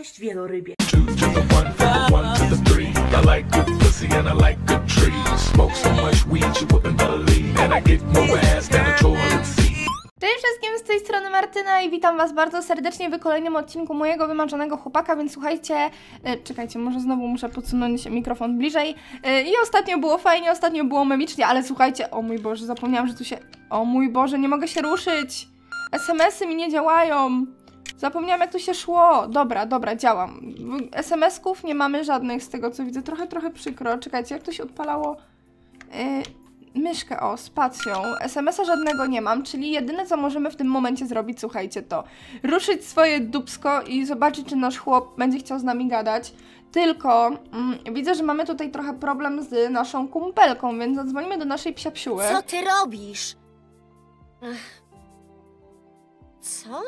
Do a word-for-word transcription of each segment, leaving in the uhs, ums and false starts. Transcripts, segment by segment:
Cześć wielorybie. Cześć wszystkim, z tej strony Martyna i witam was bardzo serdecznie w kolejnym odcinku mojego wymarzonego chłopaka, więc słuchajcie, e, czekajcie, może znowu muszę podsunąć mikrofon bliżej. E, I ostatnio było fajnie, ostatnio było memicznie, ale słuchajcie, o mój Boże, zapomniałam, że tu się... O mój Boże, nie mogę się ruszyć! es em esy mi nie działają! Zapomniałam, jak tu się szło. Dobra, dobra, działam. es em esków nie mamy żadnych z tego, co widzę. Trochę, trochę przykro. Czekajcie, jak to się odpalało? Yy, myszkę, o, spacją. es em esa żadnego nie mam, czyli jedyne, co możemy w tym momencie zrobić, słuchajcie, to ruszyć swoje dupsko i zobaczyć, czy nasz chłop będzie chciał z nami gadać. Tylko mm, widzę, że mamy tutaj trochę problem z naszą kumpelką, więc zadzwonimy do naszej psiapsiuły. Co ty robisz? Ach. Co?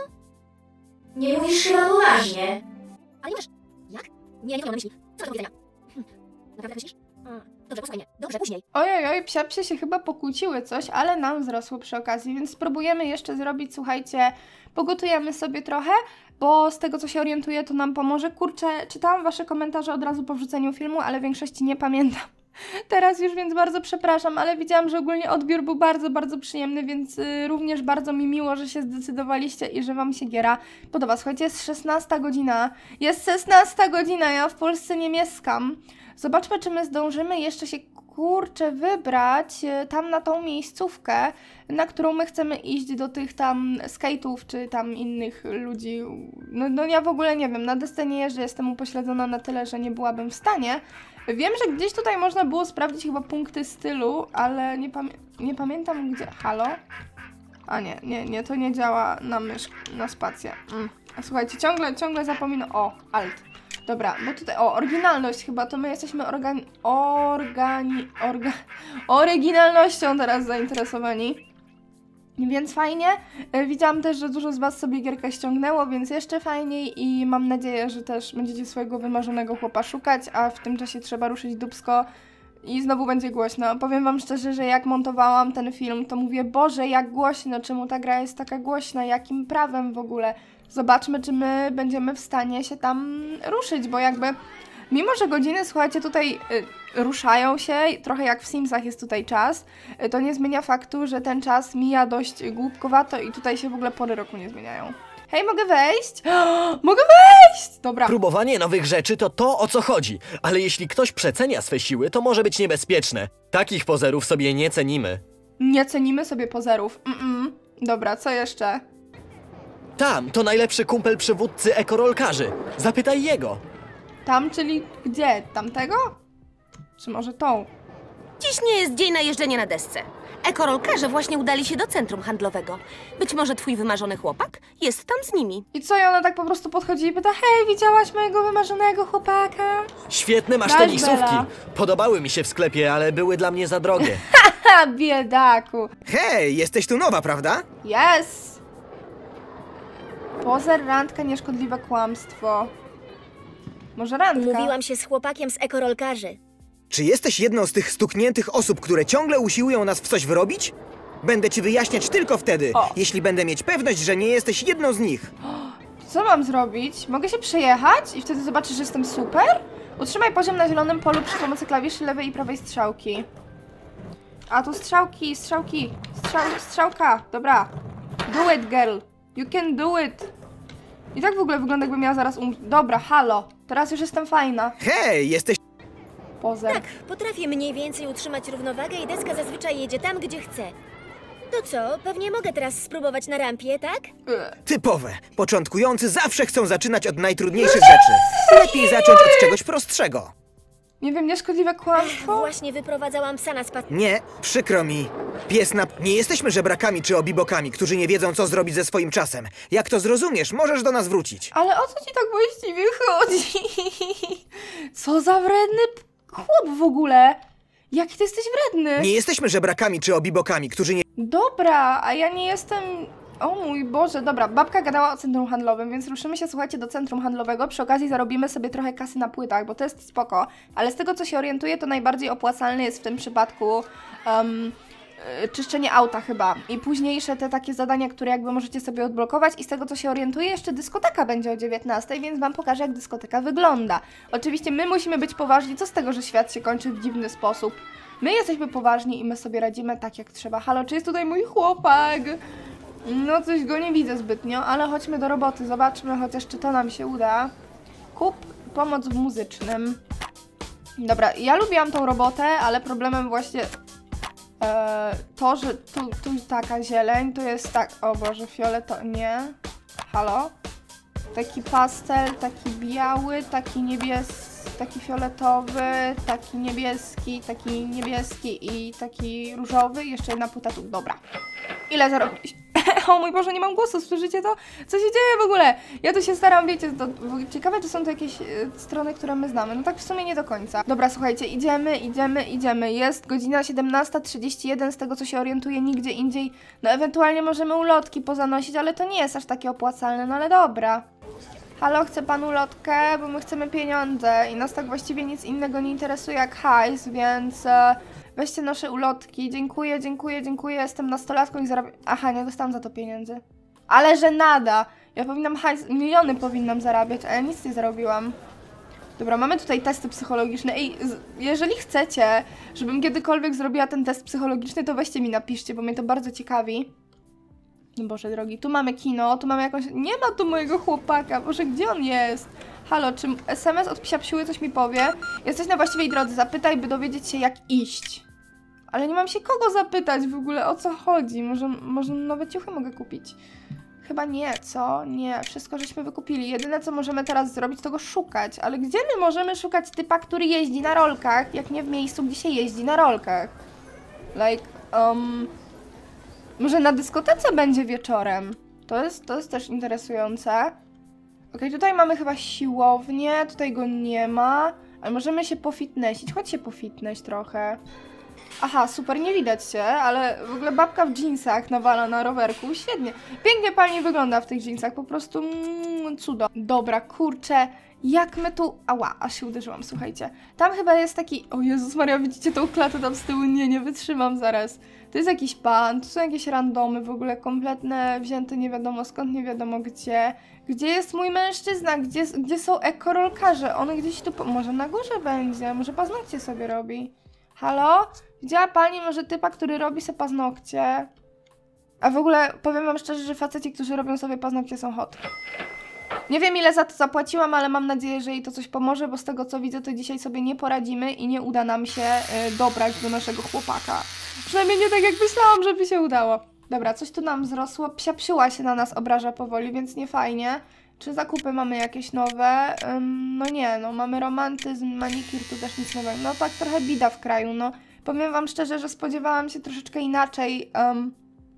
Nie mówisz chyba poważnie. Ale nie masz... Jak? Nie, nie mam na myśli. Co do powiedzenia? Hm. Naprawdę tak myślisz? A, dobrze, posłuchaj mnie. Dobrze, później. Ojej, oj, psiapsie się chyba pokłóciły coś, ale nam wzrosło przy okazji, więc spróbujemy jeszcze zrobić, słuchajcie, pogotujemy sobie trochę, bo z tego, co się orientuję, to nam pomoże. Kurczę, czytałam wasze komentarze od razu po wrzuceniu filmu, ale większości nie pamiętam. Teraz już, więc bardzo przepraszam, ale widziałam, że ogólnie odbiór był bardzo, bardzo przyjemny, więc y, również bardzo mi miło, że się zdecydowaliście i że wam się giera podoba. Słuchajcie, jest szesnasta godzina, jest szesnasta godzina, ja w Polsce nie mieszkam. Zobaczmy, czy my zdążymy jeszcze się, kurczę, wybrać y, tam na tą miejscówkę, na którą my chcemy iść, do tych tam skate'ów, czy tam innych ludzi. No, no ja w ogóle nie wiem, na desce nie jeżdżę, jestem upośledzona na tyle, że nie byłabym w stanie. Wiem, że gdzieś tutaj można było sprawdzić chyba punkty stylu, ale nie, pamię nie pamiętam gdzie. Halo? A nie, nie, nie, to nie działa na mysz, na spację. Mm. A słuchajcie, ciągle, ciągle zapominam. O, alt. Dobra, bo tutaj, o, oryginalność chyba, to my jesteśmy organi... Organi... Orga... Oryginalnością teraz zainteresowani. Więc fajnie. Widziałam też, że dużo z was sobie gierkę ściągnęło, więc jeszcze fajniej i mam nadzieję, że też będziecie swojego wymarzonego chłopa szukać, a w tym czasie trzeba ruszyć dupsko i znowu będzie głośno. Powiem wam szczerze, że jak montowałam ten film, to mówię, Boże, jak głośno, czemu ta gra jest taka głośna, jakim prawem w ogóle. Zobaczmy, czy my będziemy w stanie się tam ruszyć, bo jakby... Mimo że godziny, słuchajcie, tutaj y, ruszają się, trochę jak w Simsach jest tutaj czas, y, to nie zmienia faktu, że ten czas mija dość głupkowato i tutaj się w ogóle pory roku nie zmieniają. Hej, mogę wejść? Mogę wejść! Dobra. Próbowanie nowych rzeczy to to, o co chodzi, ale jeśli ktoś przecenia swe siły, to może być niebezpieczne. Takich pozerów sobie nie cenimy. Nie cenimy sobie pozerów. Mm-mm. Dobra, co jeszcze? Tam, to najlepszy kumpel przywódcy ekorolkarzy. Zapytaj jego. Tam, czyli gdzie? Tamtego? Czy może tą? Dziś nie jest dzień na jeżdżenie na desce. Ekorolkarze właśnie udali się do centrum handlowego. Być może twój wymarzony chłopak jest tam z nimi. I co, i ona tak po prostu podchodzi i pyta, hej, widziałaś mojego wymarzonego chłopaka? Świetne masz Dasz, tenisówki. Bela. Podobały mi się w sklepie, ale były dla mnie za drogie. Haha, biedaku. Hej, jesteś tu nowa, prawda? Yes! Pozer, randka, nieszkodliwe kłamstwo. Może randka? Umówiłam się z chłopakiem z ekorolkarzy. Czy jesteś jedną z tych stukniętych osób, które ciągle usiłują nas w coś wyrobić? Będę ci wyjaśniać tylko wtedy, O. jeśli będę mieć pewność, że nie jesteś jedną z nich. Co mam zrobić? Mogę się przejechać i wtedy zobaczysz, że jestem super? Utrzymaj poziom na zielonym polu przy pomocy klawiszy lewej i prawej strzałki. A tu strzałki, strzałki, strzał, strzałka, dobra. Do it, girl. You can do it. I tak w ogóle wygląda, jakbym miała zaraz um... Dobra, halo. Teraz już jestem fajna. Hej, jesteś... Pozer. Tak, potrafię mniej więcej utrzymać równowagę i deska zazwyczaj jedzie tam, gdzie chce. To co, pewnie mogę teraz spróbować na rampie, tak? Ugh. Typowe. Początkujący zawsze chcą zaczynać od najtrudniejszych rzeczy. Lepiej zacząć od czegoś prostszego. Nie wiem, nieszkodliwe kłamstwo? Właśnie wyprowadzałam psa na spacer. Nie, przykro mi. Pies na... Nie jesteśmy żebrakami czy obibokami, którzy nie wiedzą, co zrobić ze swoim czasem. Jak to zrozumiesz, możesz do nas wrócić. Ale o co ci tak właściwie chodzi? Co za wredny chłop w ogóle? Jaki ty jesteś wredny? Nie jesteśmy żebrakami czy obibokami, którzy nie... Dobra, a ja nie jestem... O mój Boże, dobra, babka gadała o centrum handlowym, więc ruszymy się, słuchajcie, do centrum handlowego. Przy okazji zarobimy sobie trochę kasy na płytach, bo to jest spoko. Ale z tego, co się orientuję, to najbardziej opłacalny jest w tym przypadku um, yy, czyszczenie auta chyba. I późniejsze te takie zadania, które jakby możecie sobie odblokować. I z tego co się orientuję, jeszcze dyskoteka będzie o dziewiętnastej, więc wam pokażę, jak dyskoteka wygląda. Oczywiście my musimy być poważni, co z tego, że świat się kończy w dziwny sposób. My jesteśmy poważni i my sobie radzimy tak, jak trzeba. Halo, czy jest tutaj mój chłopak? No coś go nie widzę zbytnio, ale chodźmy do roboty, zobaczmy chociaż, czy to nam się uda. Kup pomoc w muzycznym. Dobra, ja lubiłam tą robotę, ale problemem właśnie e, to, że tu, tu taka zieleń, to jest tak, o Boże, fioletowy, nie, halo? Taki pastel, taki biały, taki niebieski, taki fioletowy, taki niebieski, taki niebieski i taki różowy, jeszcze jedna płyta tu, dobra. Ile zarobiliście? O mój Boże, nie mam głosu, słyszycie to? Co się dzieje w ogóle? Ja tu się staram, wiecie, to, ciekawe, czy są to jakieś y, strony, które my znamy. No tak w sumie nie do końca. Dobra, słuchajcie, idziemy, idziemy, idziemy. Jest godzina siedemnasta trzydzieści jeden, z tego co się orientuję, nigdzie indziej. No ewentualnie możemy ulotki pozanosić, ale to nie jest aż takie opłacalne, no ale dobra. Halo, chce pan ulotkę? Bo my chcemy pieniądze i nas tak właściwie nic innego nie interesuje jak hajs, więc... E, weźcie nasze ulotki. Dziękuję, dziękuję, dziękuję. Jestem nastolatką i zarabiam... Aha, nie dostałam za to pieniędzy. Ale że nada. Ja powinnam hajs... Miliony powinnam zarabiać, a ja nic nie zarobiłam. Dobra, mamy tutaj testy psychologiczne. Ej, jeżeli chcecie, żebym kiedykolwiek zrobiła ten test psychologiczny, to weźcie mi napiszcie, bo mnie to bardzo ciekawi. Boże drogi, tu mamy kino, tu mamy jakąś... Nie ma tu mojego chłopaka. Boże, gdzie on jest? Halo, czy es em es od psiapsiły coś mi powie? Jesteś na właściwej drodze, zapytaj, by dowiedzieć się, jak iść. Ale nie mam się kogo zapytać w ogóle, o co chodzi. Może, może nowe ciuchy mogę kupić? Chyba nie, co? Nie, wszystko żeśmy wykupili. Jedyne, co możemy teraz zrobić, to go szukać. Ale gdzie my możemy szukać typa, który jeździ na rolkach, jak nie w miejscu, gdzie się jeździ na rolkach? Like, um... może na dyskotece będzie wieczorem? To jest, to jest też interesujące. Okej, tutaj mamy chyba siłownię, tutaj go nie ma, ale możemy się pofitnessić. Chodź się pofitness trochę. Aha, super, nie widać się, ale w ogóle babka w dżinsach nawala na rowerku, świetnie. Pięknie pani wygląda w tych dżinsach, po prostu mm, cudo. Dobra, kurczę, jak my tu... Ała, aż się uderzyłam, słuchajcie. Tam chyba jest taki... O Jezus Maria, widzicie tą klatę tam z tyłu? Nie, nie wytrzymam zaraz. To jest jakiś pan, tu są jakieś randomy w ogóle, kompletne, wzięte nie wiadomo skąd, nie wiadomo gdzie. Gdzie jest mój mężczyzna? Gdzie, gdzie są ekorolkarze? On gdzieś tu... Po... Może na górze będzie, może paznokcie sobie robi. Halo? Widziała pani może typa, który robi sobie paznokcie? A w ogóle powiem wam szczerze, że faceci, którzy robią sobie paznokcie, są hot. Nie wiem, ile za to zapłaciłam, ale mam nadzieję, że jej to coś pomoże, bo z tego co widzę, to dzisiaj sobie nie poradzimy i nie uda nam się y, dobrać do naszego chłopaka. Przynajmniej nie tak, jak myślałam, żeby się udało. Dobra, coś tu nam wzrosło. Psiapsiła się na nas obraża powoli, więc nie fajnie. Czy zakupy mamy jakieś nowe? Ym, no nie, no mamy romantyzm, manikir, tu też nic nowego. No tak trochę bida w kraju, no. Powiem wam szczerze, że spodziewałam się troszeczkę inaczej. Um,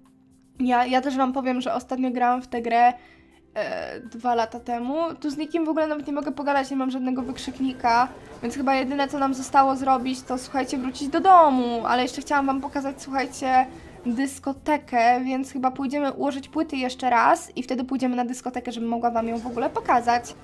ja, ja też wam powiem, że ostatnio grałam w tę grę e, dwa lata temu. Tu z nikim w ogóle nawet nie mogę pogadać, nie mam żadnego wykrzyknika, więc chyba jedyne, co nam zostało zrobić, to słuchajcie, wrócić do domu. Ale jeszcze chciałam wam pokazać, słuchajcie, dyskotekę, więc chyba pójdziemy ułożyć płyty jeszcze raz i wtedy pójdziemy na dyskotekę, żebym mogła wam ją w ogóle pokazać.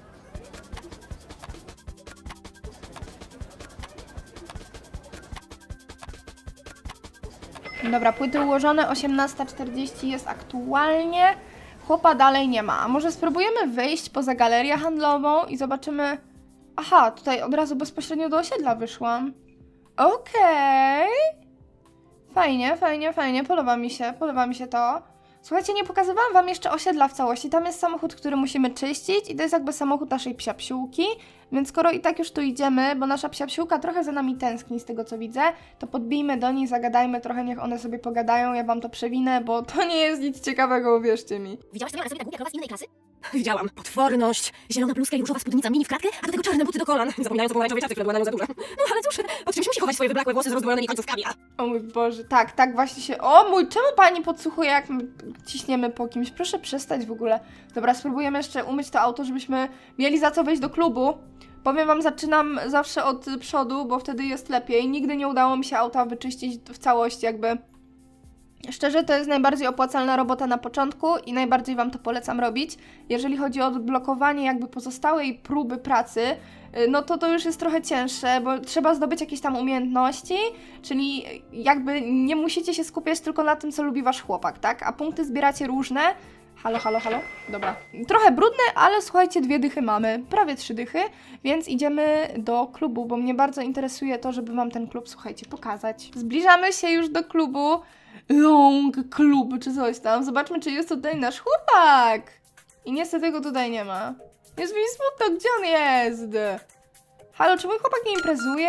Dobra, płyty ułożone, osiemnasta czterdzieści jest aktualnie. Chłopa dalej nie ma. A może spróbujemy wyjść poza galerię handlową i zobaczymy... Aha, tutaj od razu bezpośrednio do osiedla wyszłam. Okej. Okay. Fajnie, fajnie, fajnie. Podoba mi się, podoba mi się to. Słuchajcie, nie pokazywałam wam jeszcze osiedla w całości. Tam jest samochód, który musimy czyścić i to jest jakby samochód naszej psiapsiółki. Więc skoro i tak już tu idziemy, bo nasza psiapsiółka trochę za nami tęskni z tego co widzę, to podbijmy do niej, zagadajmy trochę, niech one sobie pogadają, ja wam to przewinę, bo to nie jest nic ciekawego, uwierzcie mi. Widziałaś to, jak sobie ta głupia krowa z innej klasy? Widziałam. Potworność, zielona bluzka i różowa spódnica mini w kratkę, a do tego czarne buty do kolan. Zapominając o pomarańczowej czapce, która była na nią za duża. No ale cóż, od czymś musi chować swoje wyblakłe włosy z rozdwojonymi końcówkami. A... O mój Boże, tak, tak właśnie się... O mój, czemu pani podsłuchuje, jak my ciśniemy po kimś? Proszę przestać w ogóle. Dobra, spróbujemy jeszcze umyć to auto, żebyśmy mieli za co wejść do klubu. Powiem wam, zaczynam zawsze od przodu, bo wtedy jest lepiej. Nigdy nie udało mi się auta wyczyścić w całości, jakby Szczerze, to jest najbardziej opłacalna robota na początku i najbardziej Wam to polecam robić. Jeżeli chodzi o odblokowanie jakby pozostałej próby pracy, no to to już jest trochę cięższe, bo trzeba zdobyć jakieś tam umiejętności, czyli jakby nie musicie się skupiać tylko na tym, co lubi Wasz chłopak, tak? A punkty zbieracie różne. Halo, halo, halo? Dobra. Trochę brudne, ale słuchajcie, dwie dychy mamy, prawie trzy dychy, więc idziemy do klubu, bo mnie bardzo interesuje to, żeby Wam ten klub, słuchajcie, pokazać. Zbliżamy się już do klubu. Long klub, czy coś tam. Zobaczmy, czy jest tutaj nasz chłopak. I niestety go tutaj nie ma. Jest mi smutno, gdzie on jest? Halo, czy mój chłopak nie imprezuje?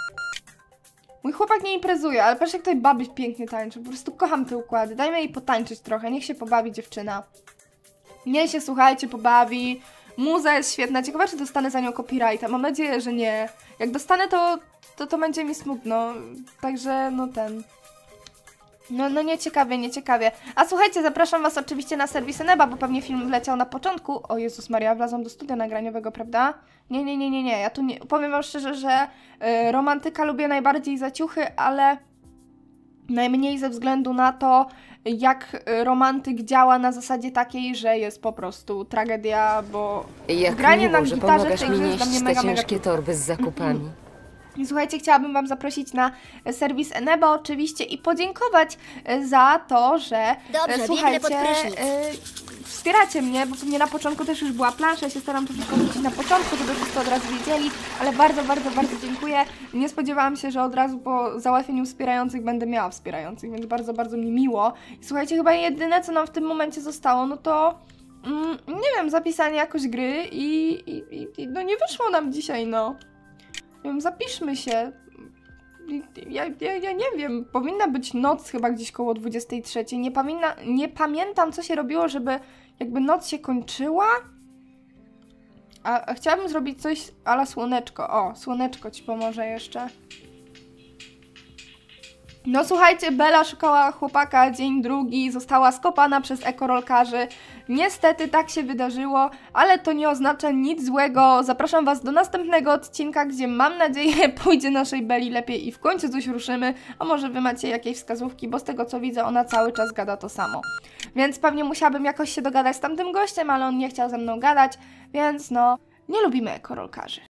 Mój chłopak nie imprezuje, ale patrz, jak tutaj baby pięknie tańczy. Po prostu kocham te układy. Dajmy jej potańczyć trochę, niech się pobawi dziewczyna. Niech się, słuchajcie, pobawi. Muza jest świetna. Ciekawe, czy dostanę za nią copyrighta. Mam nadzieję, że nie. Jak dostanę, to, to, to będzie mi smutno. Także, no ten... No, no nieciekawie, nieciekawie. A słuchajcie, zapraszam Was oczywiście na serwis Eneba, bo pewnie film wleciał na początku. O Jezus Maria, wlazłam do studia nagraniowego, prawda? Nie, nie, nie, nie, nie. Ja tu nie... Powiem Wam szczerze, że y, romantyka lubię najbardziej za ciuchy, ale najmniej ze względu na to, jak romantyk działa na zasadzie takiej, że jest po prostu tragedia, bo Jak granie miło, na że gitarze w pomagasz tej mi grze jest dla nieść mnie te mega, mega ciężkie torby z zakupami. I słuchajcie, chciałabym Wam zaprosić na serwis Eneba oczywiście i podziękować e, za to, że Dobrze, e, biegnę słuchajcie, pod prysznic. e, wspieracie mnie, bo mnie na początku też już była plansza, ja się staram to wszystko wrócić na początku, żeby wszyscy od razu wiedzieli, ale bardzo, bardzo, bardzo dziękuję. Nie spodziewałam się, że od razu po załatwieniu wspierających będę miała wspierających, więc bardzo, bardzo mi miło. I słuchajcie, chyba jedyne, co nam w tym momencie zostało, no to mm, nie wiem, zapisanie jakoś gry i, i, i, i no nie wyszło nam dzisiaj, no. Nie wiem, zapiszmy się. Ja, ja, ja nie wiem, powinna być noc chyba gdzieś koło dwudziestej trzeciej. Nie, pamięta, nie pamiętam, co się robiło, żeby jakby noc się kończyła. A, a chciałabym zrobić coś a la słoneczko. O, słoneczko Ci pomoże jeszcze. No słuchajcie, Bella szukała chłopaka dzień drugi, została skopana przez ekorolkarzy. Niestety tak się wydarzyło, ale to nie oznacza nic złego. Zapraszam Was do następnego odcinka, gdzie mam nadzieję pójdzie naszej Belli lepiej i w końcu coś ruszymy. A może Wy macie jakieś wskazówki, bo z tego co widzę ona cały czas gada to samo. Więc pewnie musiałabym jakoś się dogadać z tamtym gościem, ale on nie chciał ze mną gadać, więc no, nie lubimy ekorolkarzy.